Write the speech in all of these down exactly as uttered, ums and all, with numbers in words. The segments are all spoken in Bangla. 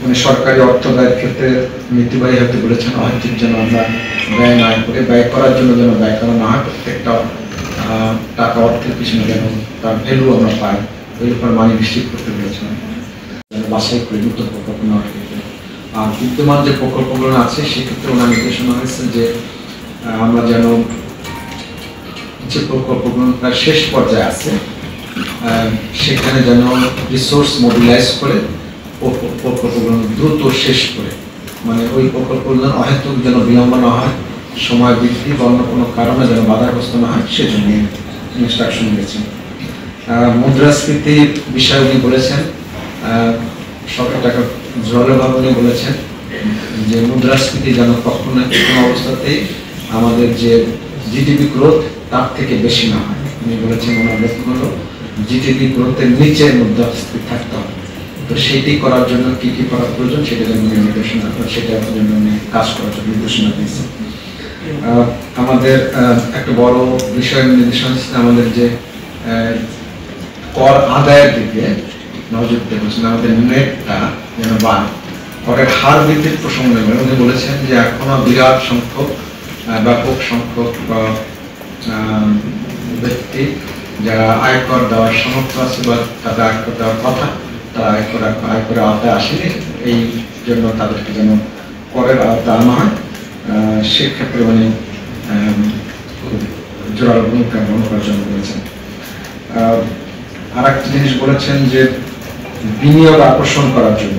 মানে সরকারি অর্থ ব্যয়ের ক্ষেত্রে নীতিবাহী হতে বলেছেন, অহেতুক যেন আমরা ব্যয় না করে ব্যয় করার জন্য যেন ব্যয় করা না হয়, প্রত্যেকটা টাকা অর্থের পিছনে যেন তার ভ্যালু আমরা পাই, ওই উপর মানি নিশ্চিত করতে বলেছেন, যেন বাছাই করে নতুন প্রকল্প নেওয়ার ক্ষেত্রে। আর বিদ্যমান যে প্রকল্পগুলো আছে সেক্ষেত্রে ওনার নির্দেশনা হয়েছে যে আমরা যেন যে প্রকল্পগুলো প্রায় শেষ পর্যায়ে আছে সেখানে যেন রিসোর্স মোবিলাইজ করে প্রকল্পগুলো দ্রুত শেষ করে, মানে ওই প্রকল্পগুলো অহেতুক যেন বিলম্ব না হয়, সময় বৃদ্ধি বা অন্য কোনো কারণে যেন বাধাগ্রস্ত না হয় সেজন্য ইনস্ট্রাকশন দিয়েছেন। মুদ্রাস্ফীতির বিষয়ে উনি বলেছেন, সরকার টাকা জলভাবে উনি বলেছেন যে মুদ্রাস্ফীতি যেন কখনো কোনো অবস্থাতেই আমাদের যে জিডিপি গ্রোথ তার থেকে বেশি না হয়। উনি বলেছেন ওনার লক্ষ্য হলো জিডিপি গ্রোথের নিচে মুদ্রাস্ফীতি থাকতে হবে। তো সেটি করার জন্য কি কি করা প্রয়োজন সেটা যেন উনি নির্দেশনা সেটার জন্য উনি কাজ করার জন্য নির্দেশনা দিয়েছেন। আমাদের একটা বড় বিষয় নির্দেশনা দিচ্ছেন, আমাদের যে কর আদায়ের দিকে নজর দিতে বলছেন, আমাদের নেটটা যেন বাড়ে, করের হার বৃদ্ধির প্রসঙ্গ নেবেন। উনি বলেছেন যে এখনো বিরাট সংখ্যক ব্যাপক সংখ্যক ব্যক্তি যারা আয়কর দেওয়ার সামর্থ্য আছে বা তাদের আয়কর দেওয়ার কথা, তারা আয়কর আয়করের আওতায় আসেনি, এই জন্য তাদেরকে যেন করের আওতায় আনা হয়, সেক্ষেত্রে উনি জোরালো ভূমিকা গ্রহণ করার জন্য বলেছেন। আর একটা জিনিস বলেছেন যে বিনিয়োগ আকর্ষণ করার জন্য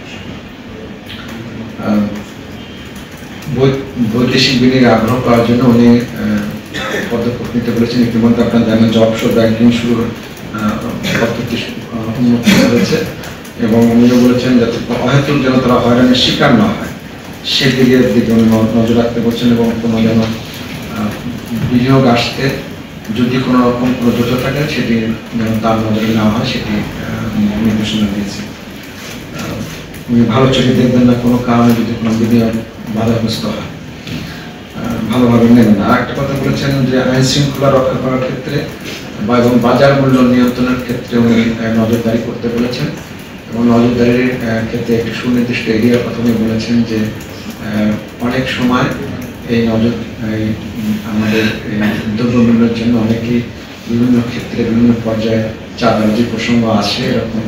বৈদেশিক বিনিয়োগ আগ্রহ করার জন্য উনি পদক্ষেপ নিতে বলেছেন। ইতিমধ্যে আপনারা জানেন যে অফশোর ব্যাংকিং শুরুর পদ্ধতি উন্নত হয়েছে এবং উনিও বলেছেন যাতে অহেতুক যেন তারা হয়রানির শিকার না হয় সেদিকে দিকে উনি নজর রাখতে বলছেন এবং কোনো যেন বিনিয়োগ আসতে যদি কোনো রকম কোনো জোট থাকে সেটি যেন তার নজরে নেওয়া হয় সেটি নির্দেশনা দিয়েছে। উনি ভালো চোখে দেখবেন না কোনো কারণে যদি কোনো বিনিয়োগ বাধাগ্রস্ত হয়, ভালোভাবে নেবেন না। আর একটা কথা বলেছেন যে আইন শৃঙ্খলা রক্ষা করার ক্ষেত্রে বা এবং বাজার মূল্য নিয়ন্ত্রণের ক্ষেত্রে উনি নজরদারি করতে বলেছেন এবং নজরদারির ক্ষেত্রে একটি সুনির্দিষ্ট এরিয়ার কথা উনি বলেছেন যে অনেক সময় এই নজর আমাদের দ্রব্যমূল্যের জন্য অনেকেই বিভিন্ন ক্ষেত্রে বিভিন্ন পর্যায়ে চাঁদাবাজির প্রসঙ্গ আসে, এরকম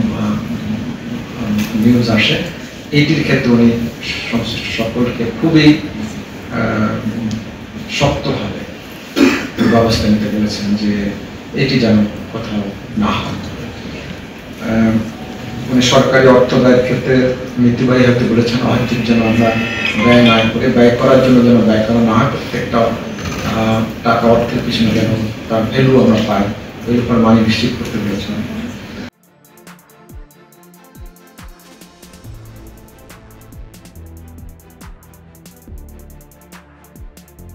নিউজ আসে। এইটির ক্ষেত্রে উনি সংশ্লিষ্ট সকলকে খুবই শক্তভাবে ব্যবস্থা নিতে বলেছেন যে এটি যেন কোথাও না হয়। উনি সরকারি অর্থ ব্যয়ের ক্ষেত্রে নীতিবাহী হতে বলেছেন, অহেতুক যেন আমরা ব্যয় না করে ব্যয় করার জন্য যেন ব্যয় করা না হয়, প্রত্যেকটা টাকা অর্থের পিছনে যেন তার ভ্যালু আমরা পাই, ওই উপর মানি নিশ্চিত করতে বলেছেন।